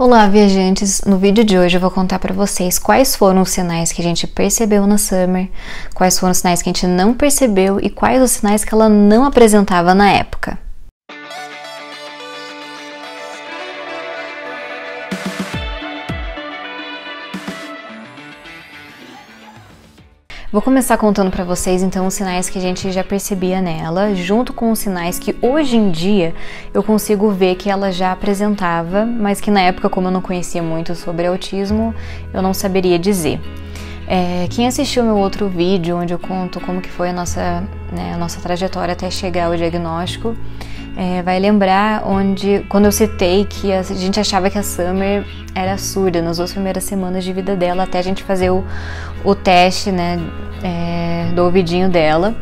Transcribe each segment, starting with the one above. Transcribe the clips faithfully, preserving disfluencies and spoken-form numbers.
Olá, viajantes! No vídeo de hoje eu vou contar para vocês quais foram os sinais que a gente percebeu na Summer, quais foram os sinais que a gente não percebeu e quais os sinais que ela não apresentava na época. Vou começar contando para vocês então os sinais que a gente já percebia nela, junto com os sinais que hoje em dia eu consigo ver que ela já apresentava, mas que na época, como eu não conhecia muito sobre autismo, eu não saberia dizer. É, quem assistiu meu outro vídeo, onde eu conto como que foi a nossa, né, a nossa trajetória até chegar ao diagnóstico, é, vai lembrar onde, quando eu citei que a gente achava que a Summer era surda nas duas primeiras semanas de vida dela, até a gente fazer o, o teste, né, é, do ouvidinho dela.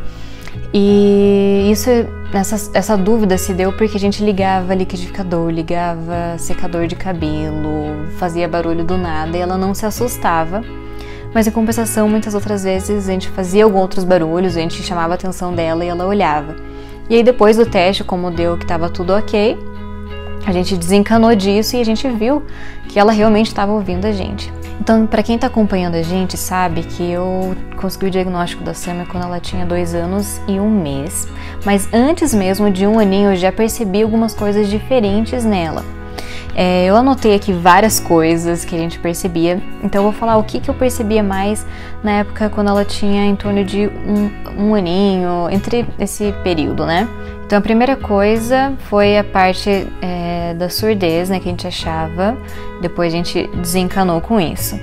E isso, essa, essa dúvida se deu porque a gente ligava liquidificador, ligava secador de cabelo, fazia barulho do nada e ela não se assustava. Mas em compensação, muitas outras vezes a gente fazia alguns outros barulhos, a gente chamava a atenção dela e ela olhava. E aí depois do teste, como deu que estava tudo ok, a gente desencanou disso e a gente viu que ela realmente estava ouvindo a gente. Então, para quem está acompanhando a gente, sabe que eu consegui o diagnóstico da Summer quando ela tinha dois anos e um mês. Mas antes mesmo de um aninho eu já percebi algumas coisas diferentes nela. É, eu anotei aqui várias coisas que a gente percebia, então eu vou falar o que, que eu percebia mais na época quando ela tinha em torno de um, um aninho, entre esse período, né? Então a primeira coisa foi a parte é, da surdez, né, que a gente achava, depois a gente desencanou com isso.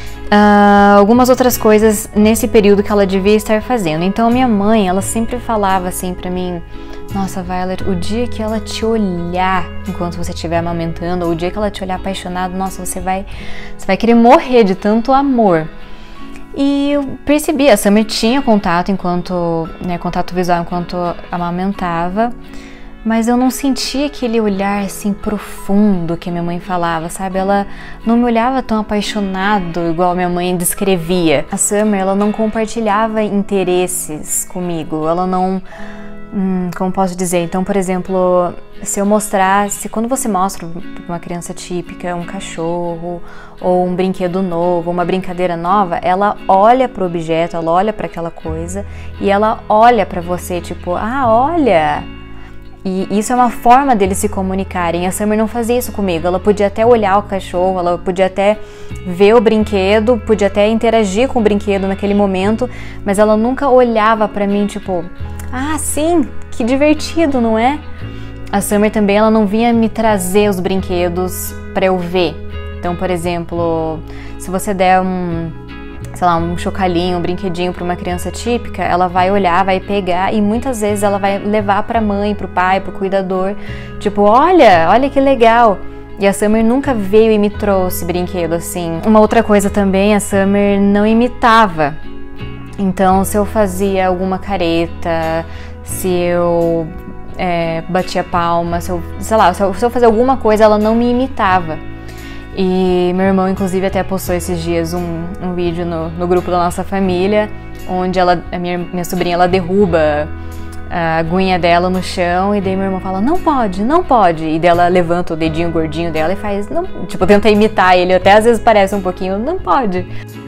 Uh, algumas outras coisas nesse período que ela devia estar fazendo. Então minha mãe, ela sempre falava assim pra mim: nossa, Violet, o dia que ela te olhar enquanto você estiver amamentando, ou o dia que ela te olhar apaixonado, nossa, você vai, você vai querer morrer de tanto amor. E eu percebi, a Summer tinha contato enquanto, né, contato visual enquanto amamentava, mas eu não sentia aquele olhar assim profundo que a minha mãe falava, sabe? Ela não me olhava tão apaixonado igual a minha mãe descrevia. A Summer, ela não compartilhava interesses comigo, ela não... Hum, como posso dizer? Então, por exemplo, se eu mostrasse, quando você mostra para uma criança típica um cachorro ou um brinquedo novo, uma brincadeira nova, ela olha para o objeto, ela olha para aquela coisa e ela olha para você tipo, ah, olha! E isso é uma forma deles se comunicarem. A Summer não fazia isso comigo. Ela podia até olhar o cachorro, ela podia até ver o brinquedo, podia até interagir com o brinquedo naquele momento, mas ela nunca olhava para mim tipo, ah, sim, que divertido, não é? A Summer também, ela não vinha me trazer os brinquedos para eu ver. Então, por exemplo, se você der um, sei lá, um chocalhinho, um brinquedinho para uma criança típica, ela vai olhar, vai pegar e muitas vezes ela vai levar para a mãe, para o pai, para o cuidador, tipo, olha, olha que legal. E a Summer nunca veio e me trouxe brinquedo assim. Uma outra coisa também, a Summer não imitava. Então, se eu fazia alguma careta, se eu é, batia palma, se eu, sei lá, se eu, se eu fazia alguma coisa, ela não me imitava. E meu irmão, inclusive, até postou esses dias um, um vídeo no, no grupo da nossa família, onde ela, a minha, minha sobrinha, ela derruba a aguinha dela no chão, e daí meu irmão fala, não pode, não pode. E daí ela levanta o dedinho gordinho dela e faz, não, tipo, tenta imitar ele, até às vezes parece um pouquinho, não pode.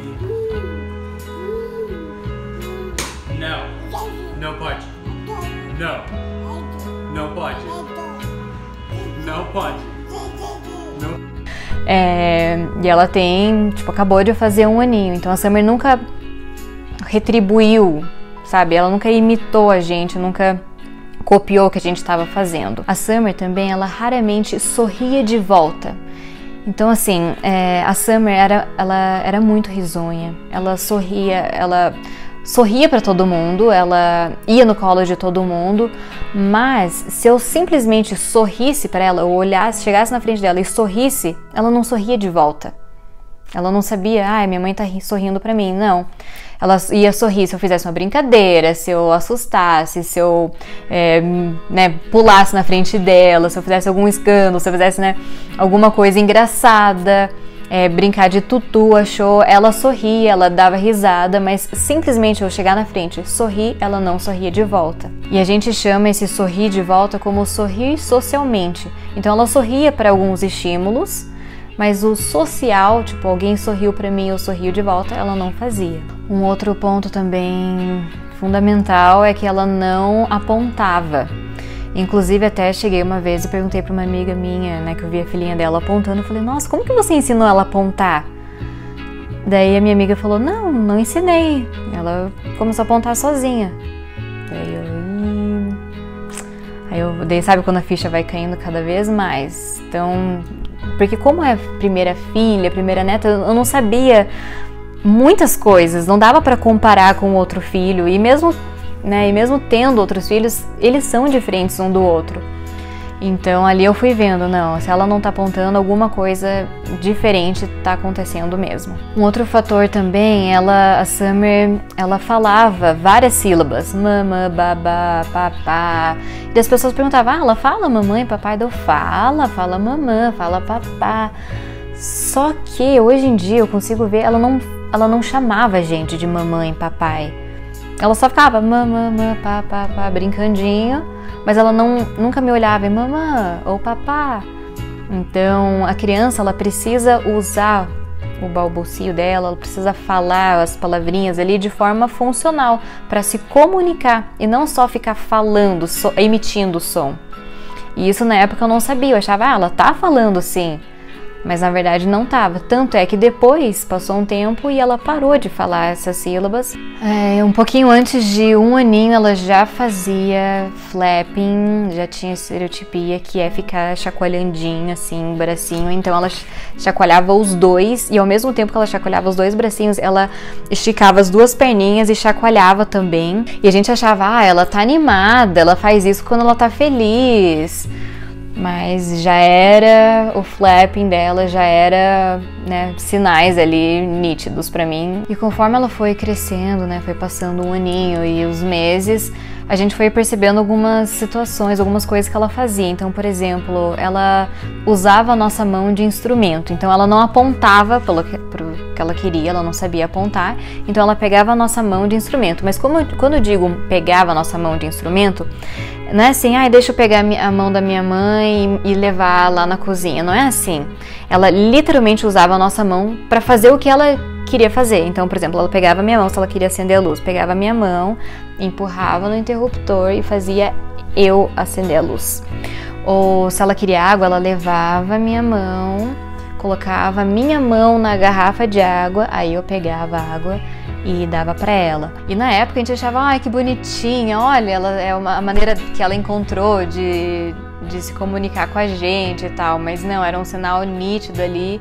Não pode. Não. Não pode. Não pode. Não. É, e ela tem, tipo, acabou de fazer um aninho. Então a Summer nunca retribuiu, sabe? Ela nunca imitou a gente, nunca copiou o que a gente estava fazendo. A Summer também, ela raramente sorria de volta. Então, assim, é, a Summer era, ela era muito risonha. Ela sorria, ela... sorria para todo mundo, ela ia no colo de todo mundo, mas se eu simplesmente sorrisse para ela, ou olhasse, chegasse na frente dela e sorrisse, ela não sorria de volta. Ela não sabia, ah, minha mãe tá sorrindo para mim, não. Ela ia sorrir se eu fizesse uma brincadeira, se eu assustasse, se eu é, né, pulasse na frente dela, se eu fizesse algum escândalo, se eu fizesse, né, alguma coisa engraçada. É, brincar de tutu, achou, ela sorria, ela dava risada, mas simplesmente eu chegar na frente, sorrir, ela não sorria de volta. E a gente chama esse sorrir de volta como sorrir socialmente. Então ela sorria para alguns estímulos, mas o social, tipo, alguém sorriu pra mim, eu sorrio de volta, ela não fazia. Um outro ponto também fundamental é que ela não apontava. Inclusive, até cheguei uma vez e perguntei pra uma amiga minha, né, que eu vi a filhinha dela apontando, eu falei, nossa, como que você ensinou ela a apontar? Daí a minha amiga falou, não, não ensinei, ela começou a apontar sozinha. Daí eu... Aí eu, daí sabe quando a ficha vai caindo cada vez mais? Então, porque como é primeira filha, primeira neta, eu não sabia muitas coisas, não dava pra comparar com outro filho, e mesmo, né, e mesmo tendo outros filhos, eles são diferentes um do outro. Então ali eu fui vendo, não, se ela não tá apontando, alguma coisa diferente tá acontecendo mesmo. Um outro fator também, ela, a Summer, ela falava várias sílabas, mama, babá, papá, e as pessoas perguntavam, ah, ela fala mamãe, papai? Eu fala, fala mamã, fala papá. Só que hoje em dia eu consigo ver, ela não, ela não chamava a gente de mamãe, papai. Ela só ficava mamã, mamã, papá, papá, brincandinho. Mas ela não, nunca me olhava e mamã ou papá. Então a criança, ela precisa usar o balbucio dela, ela precisa falar as palavrinhas ali de forma funcional para se comunicar e não só ficar falando, so, emitindo som. E isso na época eu não sabia, eu achava, ah, ela tá falando sim. Mas na verdade não estava. Tanto é que depois passou um tempo e ela parou de falar essas sílabas. É, um pouquinho antes de um aninho ela já fazia flapping, já tinha estereotipia, que é ficar chacoalhandinho assim, o bracinho. Então ela chacoalhava os dois e ao mesmo tempo que ela chacoalhava os dois bracinhos, ela esticava as duas perninhas e chacoalhava também. E a gente achava, ah, ela tá animada, ela faz isso quando ela tá feliz. Mas já era, o flapping dela já era, né, sinais ali nítidos pra mim. E conforme ela foi crescendo, né, foi passando um aninho e os meses, a gente foi percebendo algumas situações, algumas coisas que ela fazia. Então, por exemplo, ela usava a nossa mão de instrumento. Então, ela não apontava pelo que, pelo que ela queria, ela não sabia apontar. Então, ela pegava a nossa mão de instrumento. Mas como, quando eu digo pegava a nossa mão de instrumento, não é assim, ah, deixa eu pegar a mão da minha mãe e levar lá na cozinha. Não é assim. Ela literalmente usava a nossa mão para fazer o que ela queria fazer. Então, por exemplo, ela pegava a minha mão, se ela queria acender a luz, pegava a minha mão, empurrava no interruptor e fazia eu acender a luz. Ou se ela queria água, ela levava a minha mão, colocava a minha mão na garrafa de água, aí eu pegava a água e dava pra ela. E na época a gente achava, ai, que bonitinha, olha, ela é uma a maneira que ela encontrou de, de se comunicar com a gente e tal, mas não, era um sinal nítido ali,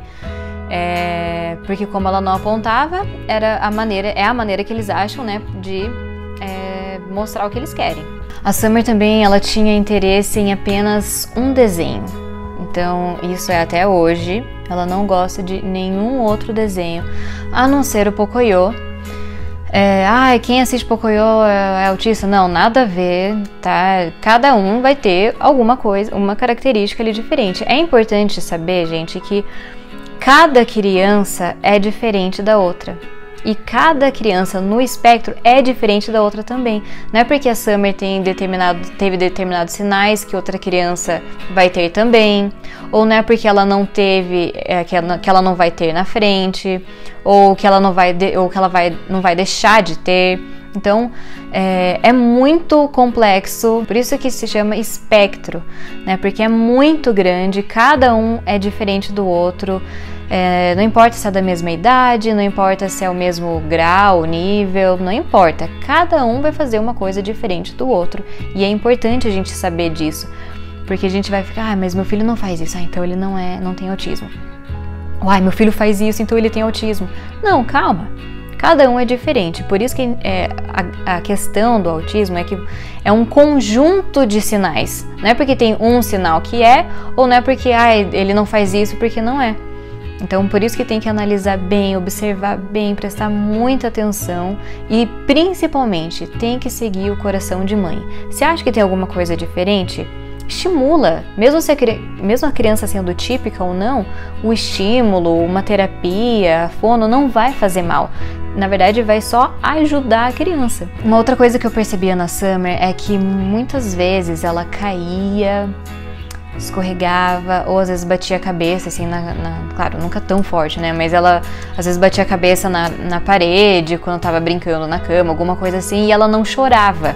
é, porque como ela não apontava, era a maneira, é a maneira que eles acham, né, de é, mostrar o que eles querem. A Summer também, ela tinha interesse em apenas um desenho, então isso é até hoje, ela não gosta de nenhum outro desenho, a não ser o Pocoyo. É, ai, quem assiste Pocoyo é, é autista? Não, nada a ver, tá? Cada um vai ter alguma coisa, uma característica ali diferente. É importante saber, gente, que cada criança é diferente da outra. E cada criança no espectro é diferente da outra também. Não é porque a Summer tem determinado, teve determinados sinais que outra criança vai ter também. Ou não é porque ela não teve, é, que, ela, que ela não vai ter na frente. Ou que ela não vai, de, ou que ela vai, não vai deixar de ter. Então, é, é muito complexo, por isso que se chama espectro, né? Porque é muito grande, cada um é diferente do outro. É, não importa se é da mesma idade, não importa se é o mesmo grau, nível, não importa. Cada um vai fazer uma coisa diferente do outro. E é importante a gente saber disso. Porque a gente vai ficar, ah, mas meu filho não faz isso, ah, então ele não, é, não tem autismo. Ai, meu filho faz isso, então ele tem autismo. Não, calma. Cada um é diferente. Por isso que é, a, a questão do autismo é que é um conjunto de sinais. Não é porque tem um sinal que é, ou não é porque ah, ele não faz isso porque não é. Então, por isso que tem que analisar bem, observar bem, prestar muita atenção e, principalmente, tem que seguir o coração de mãe. Se acha que tem alguma coisa diferente, estimula. Mesmo, se a, mesmo a criança sendo típica ou não, o estímulo, uma terapia, a fono, não vai fazer mal. Na verdade, vai só ajudar a criança. Uma outra coisa que eu percebia na Summer é que muitas vezes ela caía escorregava, ou às vezes batia a cabeça, assim, na, na, claro, nunca tão forte, né, mas ela às vezes batia a cabeça na, na parede, quando tava brincando na cama, alguma coisa assim, e ela não chorava.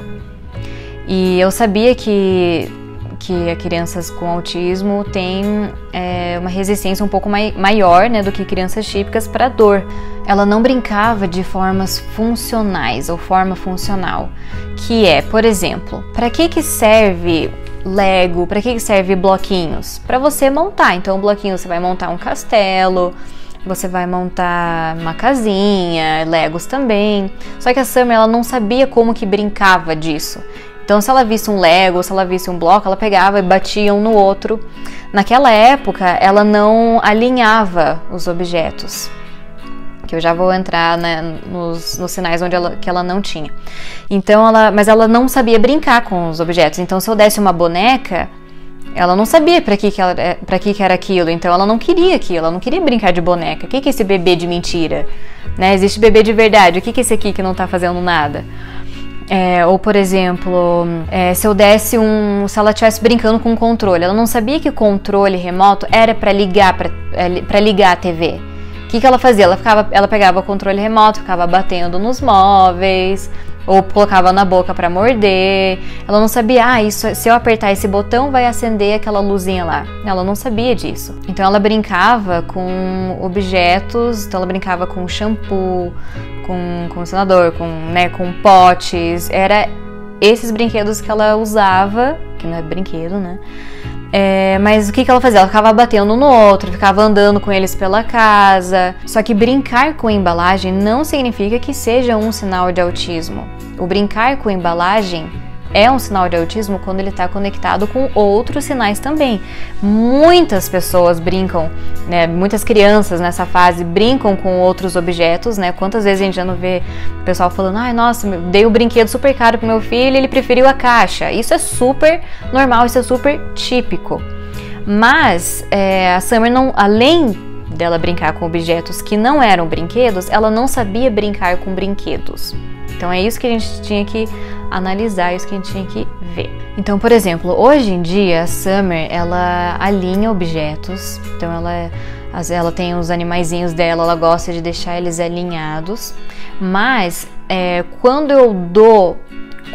E eu sabia que, que as crianças com autismo têm é, uma resistência um pouco mai, maior, né, do que crianças típicas para dor. Ela não brincava de formas funcionais, ou forma funcional, que é, por exemplo, para que que serve Lego, para que serve bloquinhos? Para você montar. Então, o bloquinho você vai montar um castelo, você vai montar uma casinha, Legos também. Só que a Summer, ela não sabia como que brincava disso. Então, se ela visse um Lego, se ela visse um bloco, ela pegava e batia um no outro. Naquela época, ela não alinhava os objetos, que eu já vou entrar, né, nos, nos sinais onde ela, que ela não tinha. Então, ela, mas ela não sabia brincar com os objetos. Então, se eu desse uma boneca, ela não sabia para que que, ela, para que que era aquilo. Então, ela não queria aquilo, ela não queria brincar de boneca. O que que é esse bebê de mentira? Né? Existe bebê de verdade. O que que é esse aqui que não tá fazendo nada? É, ou, por exemplo, é, se eu desse um... Se ela estivesse brincando com um controle, ela não sabia que o controle remoto era para ligar, para ligar a T V. O que que ela fazia? Ela, ficava, ela pegava o controle remoto, ficava batendo nos móveis, ou colocava na boca para morder. Ela não sabia, ah, isso, se eu apertar esse botão vai acender aquela luzinha lá. Ela não sabia disso. Então ela brincava com objetos, então ela brincava com shampoo, com condicionador, com, né, com potes. Era esses brinquedos que ela usava, que não é brinquedo, né? É, mas o que que ela fazia? Ela ficava batendo um no outro, ficava andando com eles pela casa. Só que brincar com embalagem não significa que seja um sinal de autismo. O brincar com embalagem é um sinal de autismo quando ele está conectado com outros sinais também. Muitas pessoas brincam, né? Muitas crianças nessa fase brincam com outros objetos, né? Quantas vezes a gente já não vê o pessoal falando, ai, nossa, dei um brinquedo super caro pro meu filho e ele preferiu a caixa. Isso é super normal, isso é super típico. Mas é, a Summer, não, além dela brincar com objetos que não eram brinquedos, ela não sabia brincar com brinquedos. Então é isso que a gente tinha que analisar, é isso que a gente tinha que ver. Então, por exemplo, hoje em dia a Summer, ela alinha objetos. Então ela, ela tem os animaizinhos dela, ela gosta de deixar eles alinhados. Mas é, quando eu dou uh,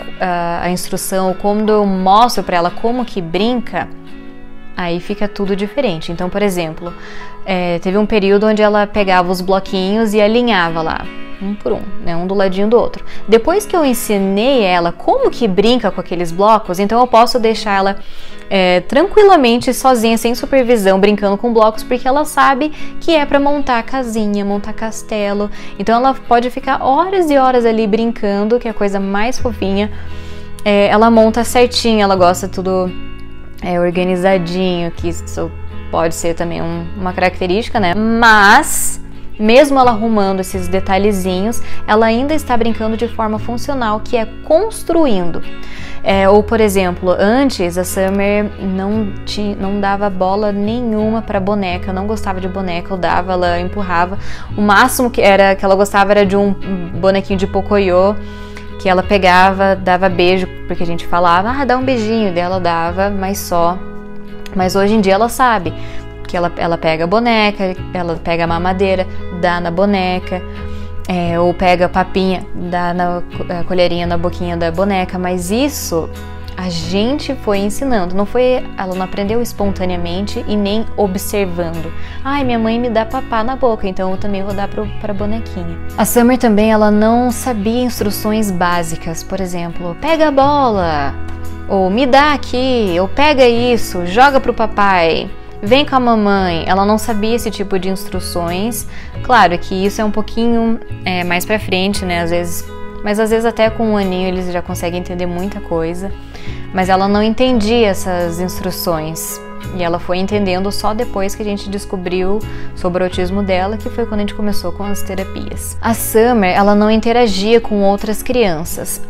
a instrução, quando eu mostro para ela como que brinca, aí fica tudo diferente. Então, por exemplo, é, teve um período onde ela pegava os bloquinhos e alinhava lá, um por um, né, um do ladinho do outro. Depois que eu ensinei ela como que brinca com aqueles blocos, então eu posso deixar ela é, tranquilamente sozinha, sem supervisão, brincando com blocos, porque ela sabe que é para montar casinha, montar castelo. Então ela pode ficar horas e horas ali brincando, que é a coisa mais fofinha. É, ela monta certinho, ela gosta tudo é, organizadinho, que isso pode ser também um, uma característica, né? Mas mesmo ela arrumando esses detalhezinhos, ela ainda está brincando de forma funcional, que é construindo. É, ou, por exemplo, antes a Summer não, tinha, não dava bola nenhuma para boneca, não gostava de boneca, eu dava, ela empurrava. O máximo que, era, que ela gostava era de um bonequinho de Pocoyo, que ela pegava, dava beijo, porque a gente falava, ah, dá um beijinho, dela dava, mas só. Mas hoje em dia ela sabe que ela, ela pega a boneca, ela pega a mamadeira, dá na boneca, é, ou pega a papinha, dá na a colherinha na boquinha da boneca, mas isso a gente foi ensinando, não foi, ela não aprendeu espontaneamente e nem observando. Ai, minha mãe me dá papá na boca, então eu também vou dar para a bonequinha. A Summer também, ela não sabia instruções básicas, por exemplo, pega a bola, ou me dá aqui, ou pega isso, joga pro papai, vem com a mamãe. Ela não sabia esse tipo de instruções. Claro que isso é um pouquinho é, mais pra frente, né, às vezes, mas às vezes até com um aninho eles já conseguem entender muita coisa. Mas ela não entendia essas instruções e ela foi entendendo só depois que a gente descobriu sobre o autismo dela, que foi quando a gente começou com as terapias. A Summer, ela não interagia com outras crianças,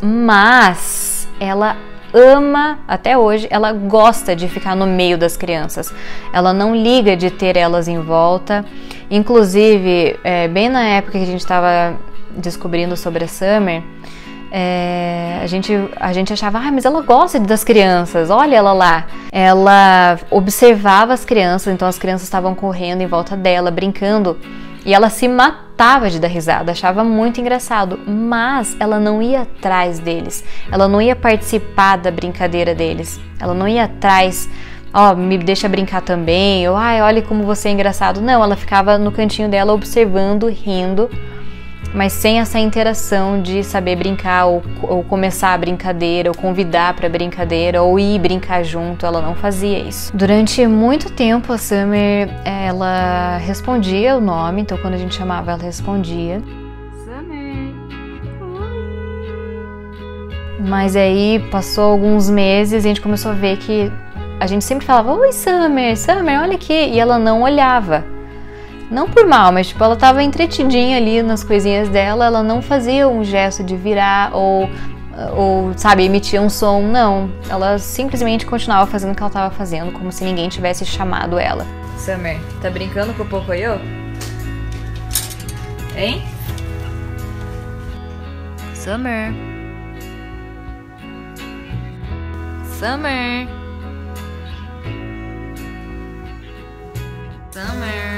mas ela ama, até hoje, ela gosta de ficar no meio das crianças. Ela não liga de ter elas em volta. Inclusive, é, bem na época que a gente estava descobrindo sobre a Summer, É, a, gente, a gente achava, ah, mas ela gosta das crianças, olha ela lá. Ela observava as crianças, então as crianças estavam correndo em volta dela, brincando, e ela se matava de dar risada, achava muito engraçado, mas ela não ia atrás deles, ela não ia participar da brincadeira deles, ela não ia atrás, ó, oh, me deixa brincar também, ou ai, olha como você é engraçado. Não, ela ficava no cantinho dela observando, rindo, mas sem essa interação de saber brincar ou, ou começar a brincadeira, ou convidar para brincadeira, ou ir brincar junto. Ela não fazia isso. Durante muito tempo a Summer, ela respondia o nome, então quando a gente chamava ela respondia. Summer, oi. Mas aí passou alguns meses e a gente começou a ver que a gente sempre falava, oi Summer, Summer, olha aqui, e ela não olhava. Não por mal, mas tipo, ela tava entretidinha ali nas coisinhas dela, ela não fazia um gesto de virar ou, ou sabe, emitia um som, não. Ela simplesmente continuava fazendo o que ela tava fazendo, como se ninguém tivesse chamado ela. Summer, tá brincando com o Pocoyo? Hein? Summer? Summer? Summer?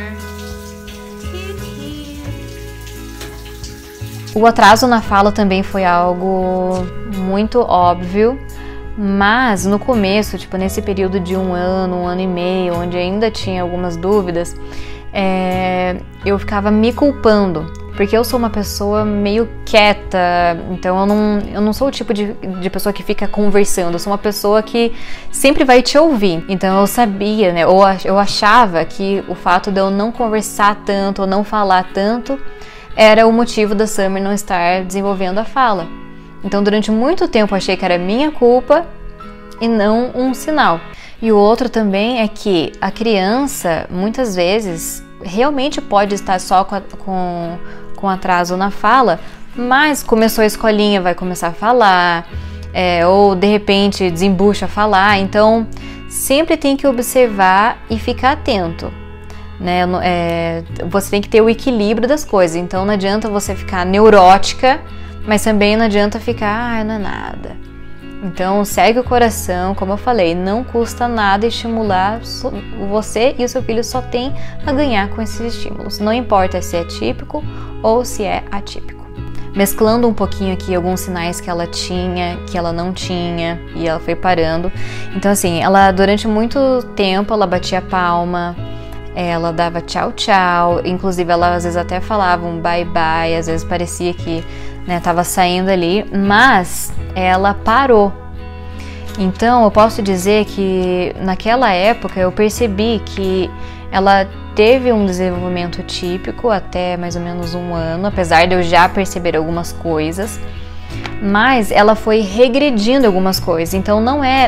O atraso na fala também foi algo muito óbvio, mas no começo, tipo nesse período de um ano, um ano e meio, onde ainda tinha algumas dúvidas, é, eu ficava me culpando, porque eu sou uma pessoa meio quieta, então eu não, eu não sou o tipo de, de pessoa que fica conversando, eu sou uma pessoa que sempre vai te ouvir. Então eu sabia, né, ou eu achava que o fato de eu não conversar tanto, ou não falar tanto, era o motivo da Summer não estar desenvolvendo a fala. Então durante muito tempo eu achei que era minha culpa e não um sinal. E o outro também é que a criança muitas vezes realmente pode estar só com, a, com, com atraso na fala, mas começou a escolinha, vai começar a falar, é, ou de repente desembucha a falar. Então sempre tem que observar e ficar atento. Né? É, você tem que ter o equilíbrio das coisas, então não adianta você ficar neurótica, mas também não adianta ficar, ah, não é nada. Então segue o coração, como eu falei, não custa nada estimular, você e o seu filho só tem a ganhar com esses estímulos, não importa se é típico ou se é atípico. Mesclando um pouquinho aqui alguns sinais que ela tinha, que ela não tinha, e ela foi parando. Então assim, ela durante muito tempo ela batia palma, ela dava tchau, tchau, inclusive ela às vezes até falava um bye, bye, às vezes parecia que, né, tava saindo ali, mas ela parou. Então eu posso dizer que naquela época eu percebi que ela teve um desenvolvimento típico até mais ou menos um ano, apesar de eu já perceber algumas coisas, mas ela foi regredindo algumas coisas, então não é,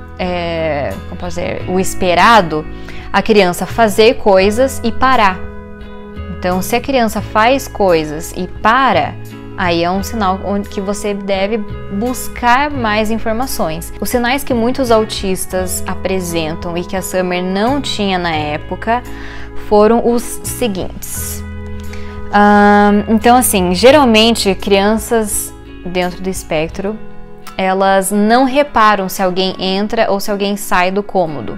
é como posso dizer, o esperado a criança fazer coisas e parar. Então, se a criança faz coisas e para, aí é um sinal onde que você deve buscar mais informações. Os sinais que muitos autistas apresentam e que a Summer não tinha na época foram os seguintes. Um, então, assim, geralmente crianças dentro do espectro, elas não reparam se alguém entra ou se alguém sai do cômodo.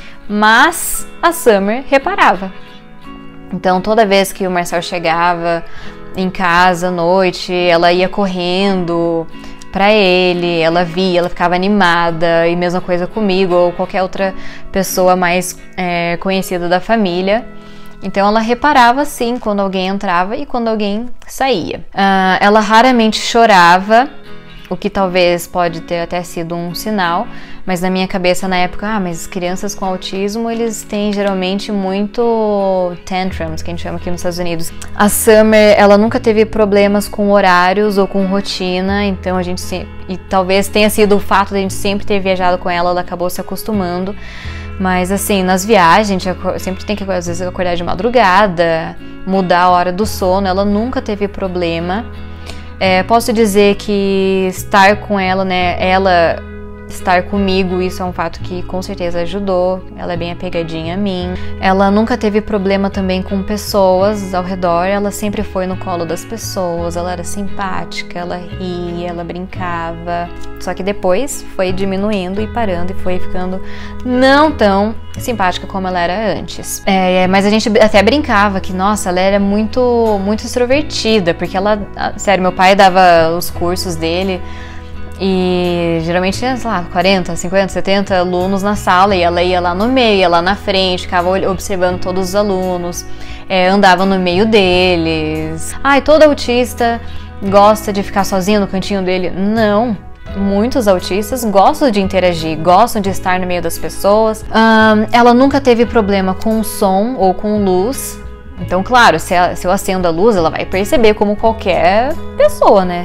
Mas a Summer reparava. Então toda vez que o Marcel chegava em casa à noite, ela ia correndo para ele, ela via, ela ficava animada, e mesma coisa comigo ou qualquer outra pessoa mais é, conhecida da família. Então ela reparava sim quando alguém entrava e quando alguém saía. Uh, ela raramente chorava, o que talvez pode ter até sido um sinal, mas na minha cabeça na época, ah, mas crianças com autismo, eles têm geralmente muito tantrums, que a gente chama aqui nos Estados Unidos. A Summer, ela nunca teve problemas com horários ou com rotina, então a gente sempre, e talvez tenha sido o fato de a gente sempre ter viajado com ela, ela acabou se acostumando. Mas assim, nas viagens, a gente sempre tem que às vezes acordar de madrugada, mudar a hora do sono, ela nunca teve problema. É, posso dizer que estar com ela, né, ela estar comigo, isso é um fato que com certeza ajudou. Ela é bem apegadinha a mim. Ela nunca teve problema também com pessoas ao redor, ela sempre foi no colo das pessoas, ela era simpática, ela ria, ela brincava. Só que depois foi diminuindo e parando e foi ficando não tão simpática como ela era antes. É, mas a gente até brincava que, nossa, ela era muito, muito extrovertida, porque ela, sério, meu pai dava os cursos dele e geralmente tinha, sei lá, quarenta, cinquenta, setenta alunos na sala e ela ia lá no meio, ia lá na frente, ficava observando todos os alunos, é, andava no meio deles. Ai, todo autista gosta de ficar sozinho no cantinho dele? Não. Muitos autistas gostam de interagir, gostam de estar no meio das pessoas. Um, ela nunca teve problema com som ou com luz. Então, claro, se, ela, se eu acendo a luz, ela vai perceber como qualquer pessoa, né?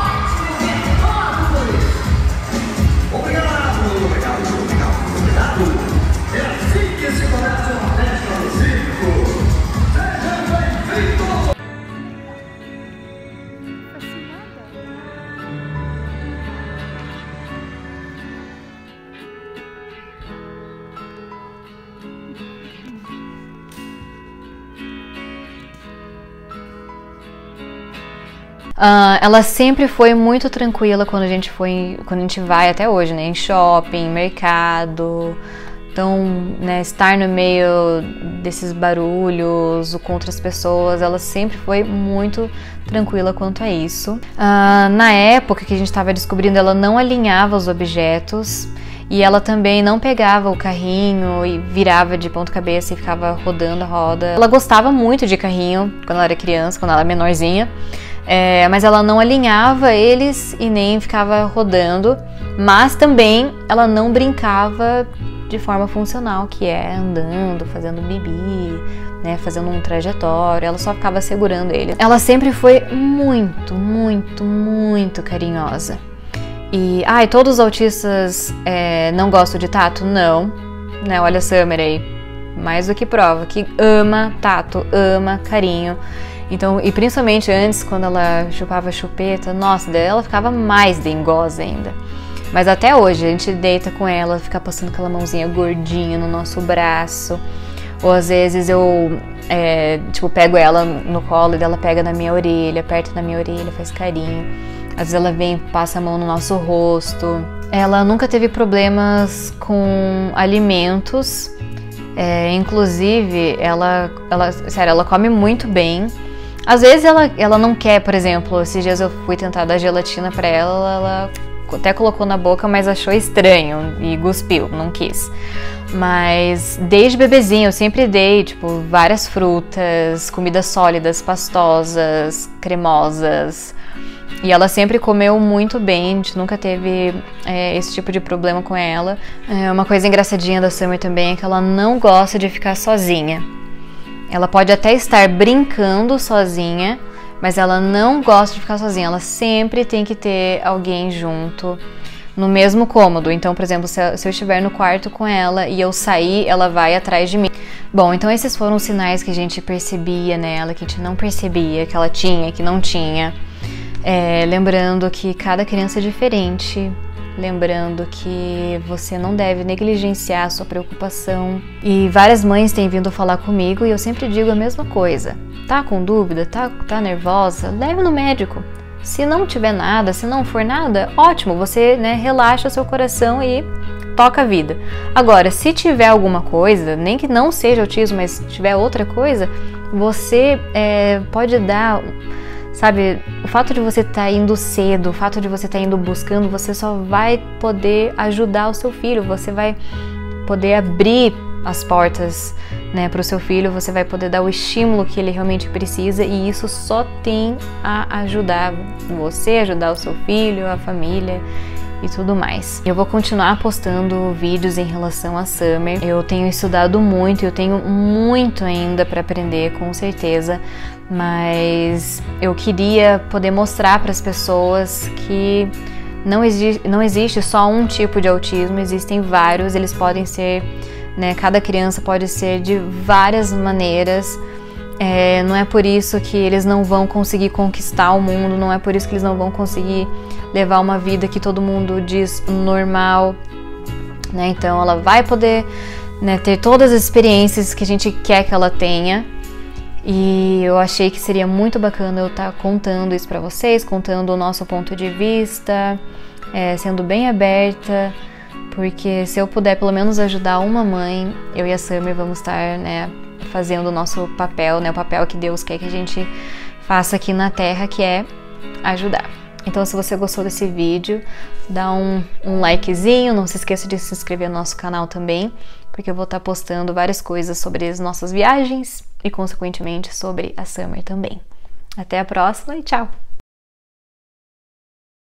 Uh, ela sempre foi muito tranquila quando a gente foi, quando a gente vai até hoje, né, em shopping, mercado. Então, né, estar no meio desses barulhos com outras pessoas, ela sempre foi muito tranquila quanto a isso. Uh, na época que a gente estava descobrindo, ela não alinhava os objetos e ela também não pegava o carrinho e virava de ponta cabeça e ficava rodando a roda. Ela gostava muito de carrinho quando ela era criança, quando ela era menorzinha. É, mas ela não alinhava eles e nem ficava rodando, mas também ela não brincava de forma funcional, que é andando, fazendo bibi, né, fazendo um trajetório, ela só ficava segurando ele. Ela sempre foi muito, muito, muito carinhosa. E, ai, todos os autistas é, não gostam de tato? Não, né, olha a Summer aí, mais do que prova, que ama tato, ama carinho. Então, e principalmente antes, quando ela chupava a chupeta, nossa, daí ela ficava mais dengosa ainda. Mas até hoje, a gente deita com ela, fica passando aquela mãozinha gordinha no nosso braço. Ou às vezes eu, é, tipo, pego ela no colo e ela pega na minha orelha, aperta na minha orelha, faz carinho. Às vezes ela vem, passa a mão no nosso rosto. Ela nunca teve problemas com alimentos. É, inclusive, ela, ela, sério, ela come muito bem. Às vezes ela, ela não quer, por exemplo, esses dias eu fui tentar dar gelatina pra ela, ela até colocou na boca, mas achou estranho e cuspiu, não quis. Mas desde bebezinho eu sempre dei, tipo, várias frutas, comidas sólidas, pastosas, cremosas. E ela sempre comeu muito bem, a gente nunca teve é, esse tipo de problema com ela. É, uma coisa engraçadinha da Summer também é que ela não gosta de ficar sozinha. Ela pode até estar brincando sozinha, mas ela não gosta de ficar sozinha. Ela sempre tem que ter alguém junto no mesmo cômodo. Então, por exemplo, se eu estiver no quarto com ela e eu sair, ela vai atrás de mim. Bom, então esses foram os sinais que a gente percebia nela, que a gente não percebia, que ela tinha, que não tinha. É, lembrando que cada criança é diferente. Lembrando que você não deve negligenciar a sua preocupação. E várias mães têm vindo falar comigo e eu sempre digo a mesma coisa. Tá com dúvida? Tá, tá nervosa? Leve no médico. Se não tiver nada, se não for nada, ótimo, você, né, relaxa o seu coração e toca a vida. Agora, se tiver alguma coisa, nem que não seja autismo, mas se tiver outra coisa, você é, pode dar... Sabe, o fato de você estar tá indo cedo, o fato de você estar tá indo buscando, você só vai poder ajudar o seu filho, você vai poder abrir as portas, né, para o seu filho, você vai poder dar o estímulo que ele realmente precisa e isso só tem a ajudar você, ajudar o seu filho, a família e tudo mais. Eu vou continuar postando vídeos em relação a Summer. Eu tenho estudado muito, eu tenho muito ainda para aprender, com certeza, mas eu queria poder mostrar para as pessoas que não existe, não existe só um tipo de autismo, existem vários, eles podem ser, né, cada criança pode ser de várias maneiras. É, não é por isso que eles não vão conseguir conquistar o mundo, não é por isso que eles não vão conseguir levar uma vida que todo mundo diz normal, né? Então ela vai poder, né, ter todas as experiências que a gente quer que ela tenha. E eu achei que seria muito bacana eu estar contando isso pra vocês, contando o nosso ponto de vista, é, sendo bem aberta, porque se eu puder pelo menos ajudar uma mãe, eu e a Summer vamos estar, né, fazendo o nosso papel, né, o papel que Deus quer que a gente faça aqui na Terra, que é ajudar. Então, se você gostou desse vídeo, dá um, um likezinho, não se esqueça de se inscrever no nosso canal também, porque eu vou estar postando várias coisas sobre as nossas viagens e, consequentemente, sobre a Summer também. Até a próxima e tchau!